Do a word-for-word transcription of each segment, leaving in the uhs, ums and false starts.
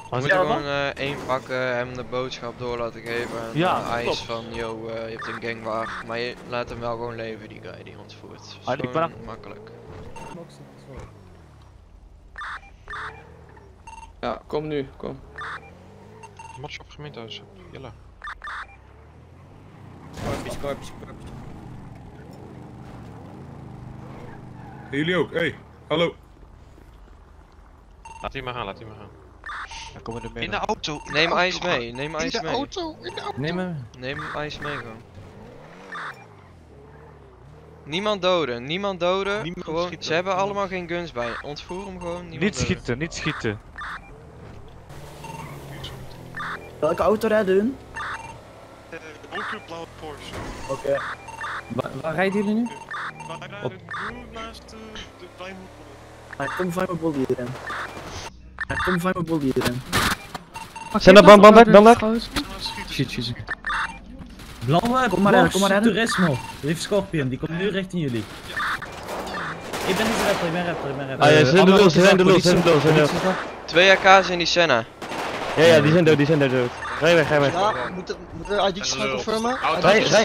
We moeten gewoon uh, één pakken, hem de boodschap door laten geven en ja, uh, eis van, yo, uh, je hebt een gangwaar, maar je laat hem wel gewoon leven, die guy die ons voert. Dat is ah, gewoon ben... makkelijk. Ja, kom nu, kom. Match op gemeentehuis, jella. Korpjes, korpjes, korpjes. Jullie ook, hé, hey, hallo. Laat die maar gaan, laat die maar gaan. Ja, kom in, de in de auto. In neem de ijs auto. mee, neem ijs in de mee. Auto, in de auto. Neem hem. Neem ijs mee gewoon. Niemand doden, niemand doden. Niemand gewoon, schieten. ze hebben allemaal geen guns bij. Ontvoer hem gewoon, niemand Niet doden. schieten, niet schieten. Welke auto rijden? De donkerblauwe Porsche. Oké. Okay. Waar, waar rijden jullie nu? Wij rijden Op. nu naast de, de Wijnhoekbol. Maar kom van mijn body erin. Maar kom van mijn body erin. Zijn er band, band, band, Schiet, Shit, shit. Blauwe, Kom maar redden, kom maar redden. Turismo. Rief Scorpion, die komt nu richting jullie. Ik ben niet rapper, ik ben rapper, ik ben rapper. Ah ja, ze zijn de lul, ze zijn de lul, ze zijn de lul, ze zijn de lul. Twee A K's in die Senna. Ja, ja, die zijn dood, die zijn dood. dood. Rij weg, rij weg. Ja, moeten moeten we I D's snel confirmen? Rij, rij.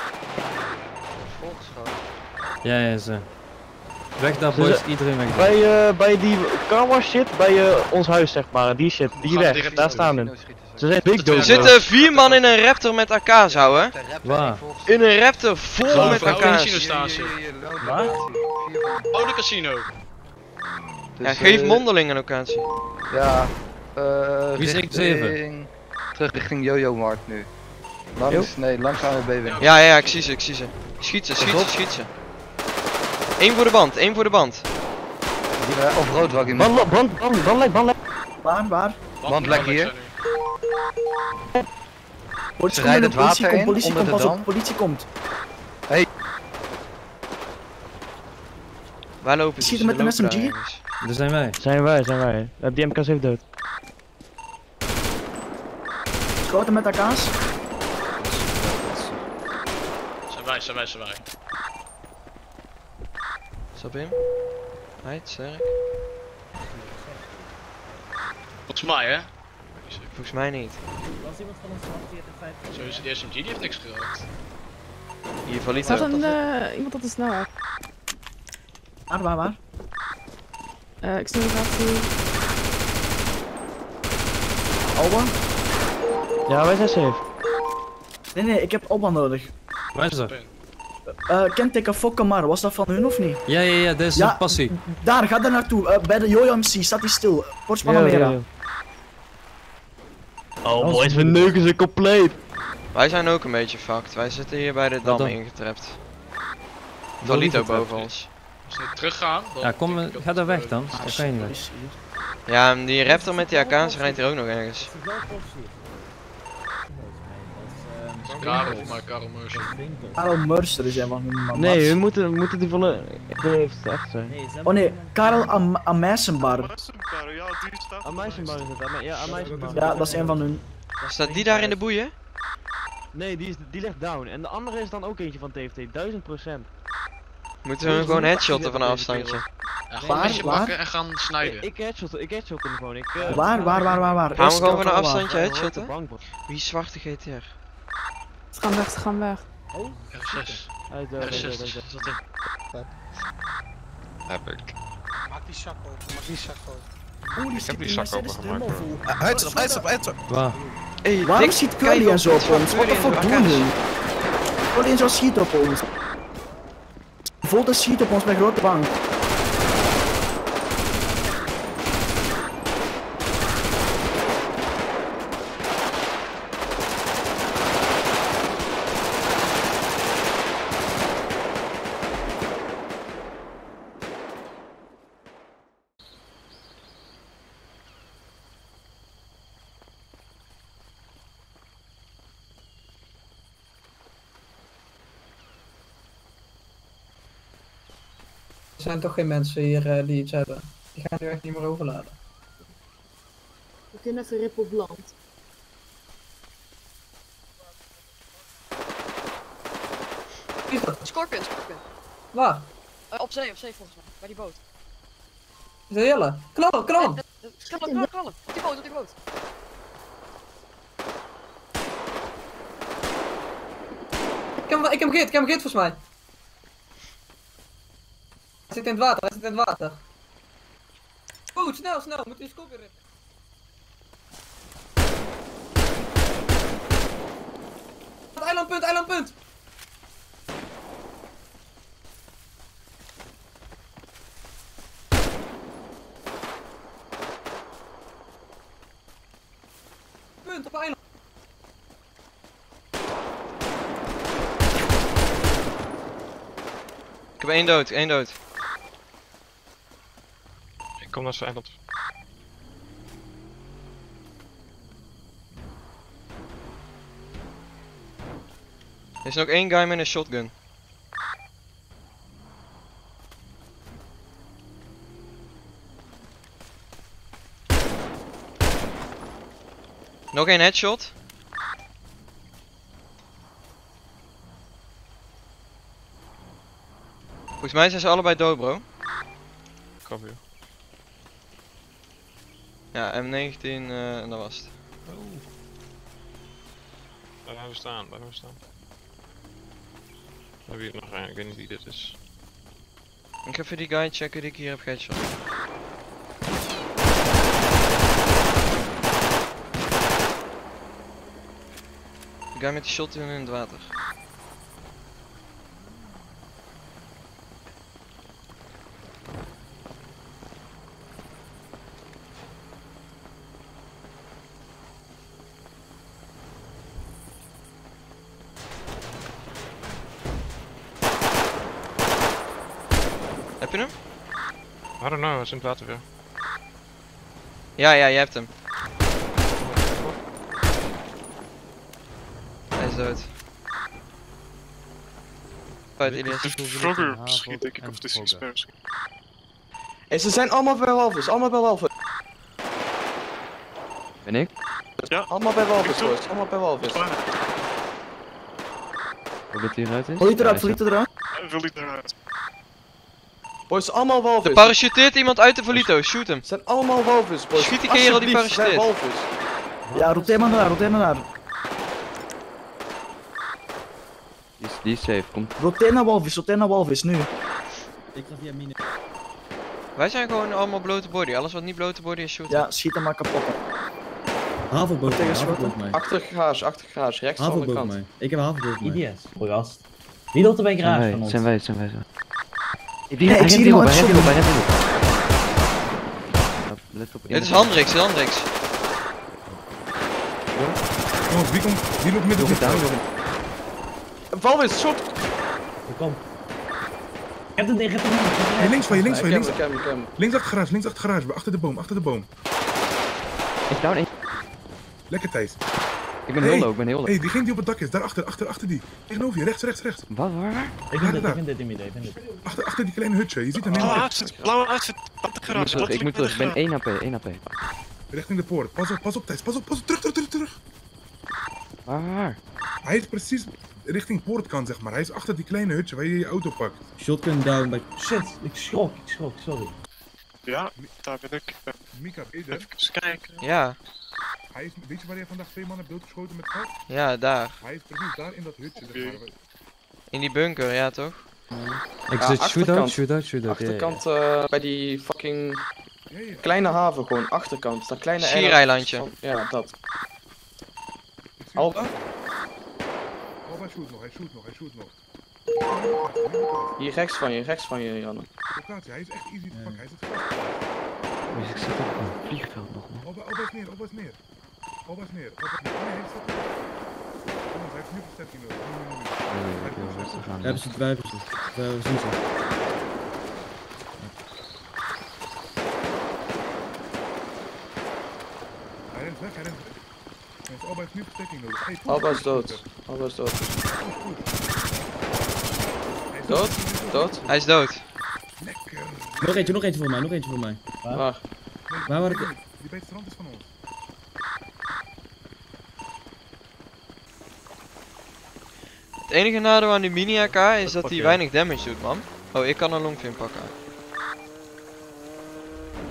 Ja, ja, ze. Weg daar boys, iedereen weg daar. Bij, uh, bij die carwash shit, bij uh, ons huis zeg maar, die shit, die weg, daar staan ze. Ze zijn big dood. Er zitten vier man in een Raptor met A K's, ouwe. Waar? In een Raptor vol met A K's. Waar? Oude casino. Ja, geef mondeling een locatie. Ja, eh. Wie is ik zeven? Terug richting Jojo-markt nu. Langs, nee, langs A B W. Ja, ja, ik zie ze, ik zie ze. Schiet ze, schiet ze, schiet ze. Eén voor de band, één voor de band. Uh, of rood wak iemand. Band, band, band, bandlek, bandlek. Waar, waar? Bandlek hier. Politie rijden komt, het water politie komt, in, politie onder komt, de pas dam. op, politie komt. Waar lopen ze? Schieten met Ze een lopen S M G? daar ergens. Daar zijn wij. Zijn wij, zijn wij. Uh, die M K is even dood. Schoten met A K's. Zijn wij, zijn wij, zijn wij. Stap in. Hij, sterk. Volgens mij, hè? Volgens mij niet. Was iemand van ons vijf? Sowieso, die S M G die heeft niks geraakt. Hier valt iets Had uit. een, uh, iemand had een snelheid. Waar, waar, waar? Uh, ik snel gaat Alba? Ja, wij zijn safe. Nee, nee, ik heb Alba nodig. Waar is dat? Uh, kenteken Fokkamar, was dat van hun of niet? Ja, ja, ja, dit is Ja, een passie. Daar, ga daar naartoe. Uh, bij de Jojo M C, staat hij stil. Porsche Panamera. Oh boys, we neuken ze compleet. Wij zijn ook een beetje fucked. Wij zitten hier bij de dam dan? ingetrapt. Valito boven ons. Als we teruggaan, dan... Ja, kom, denk ik ga dat, daar weg eh, dan. Dat kan je niet weg. Ja, en die Raptor met die A K's rijdt hier ook nog ergens. Karel, of maar Karel Mercer. Karel Mercer is een van hun man. Nee, we moeten, we moeten die volle... Ik weet het echt zijn. Oh nee, Karel Am Amijsenbar. Ja, die staat... Aan mij zijn bar is het, aan mij- ja, aan mij zijn bar. Ja, dat is een van hun. Staat die daar in de boeien? Nee, die, is, die ligt down. En de andere is dan ook eentje van T F T, duizend procent. Moeten we hem gewoon headshotten van een afstandje? Ja, gewoon een Waar, mesje waar? pakken en gaan snijden. Ik headshot, ik headshot hem gewoon. Ik, uh, Waar, waar, waar, waar, waar? Gaan we Eerst gewoon van een Karel waar. afstandje Ja, headshotten? op de bank, bro. Wie is zwarte G T R? Ze gaan weg, ze gaan weg. R zes. Hij is dood, hij R is dood, zes, hij is dood. zat in. Heb ik. Maak die zak open, maak die zak open. Oeh, die heb die zak zak opengemaakt, vol. Headshot, headshot, headshot. Waar? Hey, Waarom Dick, schiet kijk Curly op en zo op wat ons? Wat de Curly fuck en doen A K's. hun? Curly en zo schiet op ons. Volte schiet op ons met grote bank. Er zijn toch geen mensen hier uh, die iets hebben. Die gaan nu echt niet meer overladen. We kunnen even rip op land. Wie is dat? Scorpion, Scorpion. Waar? Uh, op zee, op zee volgens mij. Bij die boot. Is dat Jelle? Knallen, knallen! Knallen, knallen, knallen. Op die boot, op die boot. Ik heb hem, ik heb hem geït, ik heb hem geït volgens mij. Hij zit in het water, hij zit in het water. Oeh, snel, snel, moet je scoop weer rippen. Eilandpunt, eilandpunt! Punt op eiland. Ik heb één dood, één dood. Ik kom naar zijn eiland. Er is nog één guy met een shotgun. Nog één headshot. Volgens mij zijn ze allebei dood, bro. Kom weer. Ja, M negentien uh, en dat was het. Oh. Daar gaan we staan, daar gaan we staan. Daar heb je nog een, ik weet niet wie dit is. Ik ga even die guy checken die ik hier heb geheadshot. De guy met die shotgun in het water. Heb je hem? I don't know, hij is in het water weer. Ja, ja, jij hebt hem. Hij is dood. Fout, Ilias. Vroeger schiet denk ik, of het is iets meer misschien. En ze zijn allemaal bij walvis, allemaal bij walvis. Ben ik? Ja. Allemaal bij walvis, boys, allemaal bij walvis. Hoe bent hier uit is? Volledig eruit, volledig eruit. Wil ik eruit? Boys, allemaal walvis. Er parachuteert iemand uit de Volito, shoot hem. Het zijn allemaal walvis, boys. Schiet die kerel die Alsjeblieft, ze zijn parachuteert. walvis. Ja, roteer maar naar, roteer maar naar. Die is, die is safe, kom. Roteer naar walvis, roteer naar walvis, nu. Ik ga via mine. Wij zijn gewoon allemaal blote body. Alles wat niet blote body is, shoot. Ja, schiet hem maar kapot. Havelboot, Tegen havelboot mij. Achter garage, achter garage, rechts aan de Havelboot kant. mij. Ik heb een havelboot mij. Ideas, goeie gast. Wie loopt er bij Zijn garage wij, van ons? zijn wij, zijn wij zo. Die, Nee, hij ik rent zie hierop, iemand hij rent hierop, hij shotgun. rent hierop. Let op. Dit is Handrix, dit is Handrix. Jongens, wie komt, wie loopt midden Doe het down, doe Een walvis, shot! Kom. Ik heb het tegen Hey, links van je, links van je, Ik links. heb hem, ik heb hem. Links achter garage, links achter garage, achter de boom, achter de boom. Ik down één. Lekker Thijs. Ik ben Hey, heel low, ik ben heel low. Hé, hey, diegene die op het dak is, daarachter, achter, achter die. Tegenover je, rechts, rechts, rechts. Wat, waar, waar? Ik Daar, vind dit, daar. ik vind dit niet, ik vind dit. Achter, achter die kleine hutje, je ziet hem Blauwe helemaal uitzet, blauwe uitzet, op de Ik moet terug, ik moet terug. Ik ben één H P, één H P. richting de poort. Pas op, pas op Thijs, pas op, pas op, terug, terug, terug, terug. Waar, waar, waar? Hij is precies richting poortkant, zeg maar. Hij is achter die kleine hutje waar je je auto pakt. Shotgun down bij... Shit, ik schrok, ik schrok, sorry. Ja, daar ben ik. Mika, is er? Even kijken. Ja, Hij is, weet je waar jij vandaag twee mannen hebt doodgeschoten met gas? ja, daar. Hij is precies daar in dat hutje, zeg maar. In die bunker, ja toch? Ik Ja, zit achterkant. shootout, shootout, shootout. ja, ja. Achterkant eh, bij die fucking Ja, ja. kleine haven gewoon, achterkant. Dat kleine Schiereilandje. eiland van- Ja, dat. Ik zie- Alba? Alba shoot nog, hij shoot nog, hij shoot nog. Hier rechts van je, rechts van je, Janne. Locatie, hij is echt easy te pakken, hij zit vast. Dus ik zit op een vliegveld nog, man. Alba, Alba is neer, Alba is neer. Alba is neer, Alba is neer. Nee, hij staat er. Jongens, hij heeft nu versterking nodig. Nu, nu, nu, nu. Nee, nee, ik wil rustig aan. Hebben ze twijfels? We zien ze. Hij rent weg, hij rent weg. Jongens, Alba heeft nu versterking nodig. Hey, poes, Alba is poes, dood. poes, Alba is dood. poes, poes. Hij is Dood? hij is Dood? Hij is dood. Lekker. Nog eentje, nog eentje voor mij, nog eentje voor mij. Waar? Nee, Waar word ik- die- Die bij het strand is van ons. Het enige nadeel aan die mini A K is dat pak hij je. weinig damage doet, man. Oh, ik kan een longfin pakken.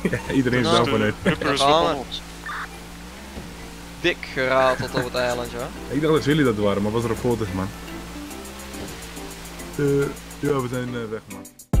Ja, iedereen is Nou, down vanuit. Rupper is Ja, wel maar- van ons. Dik gerateld op het eiland, ja. Ik dacht dat jullie dat waren, maar was er op foto's, man. Eh, ja, we zijn eh, weg, man.